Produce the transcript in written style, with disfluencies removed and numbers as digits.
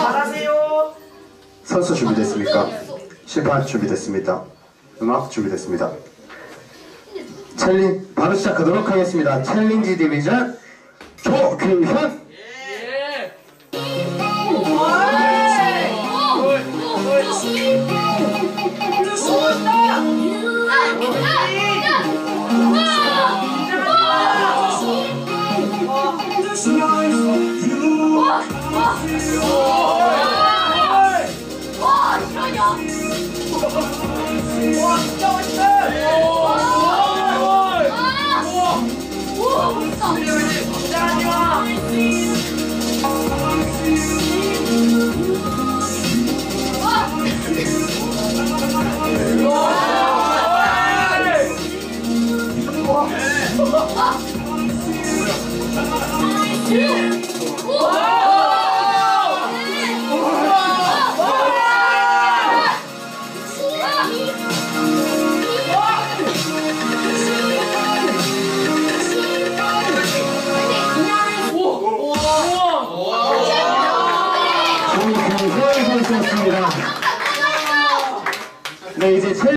잘하세요. 선수 준비됐습니까? 심판 준비됐습니다. 음악 준비됐습니다. 챌린지 바로 시작하도록 하겠습니다. 챌린지 디비전 조규현. 네, 이제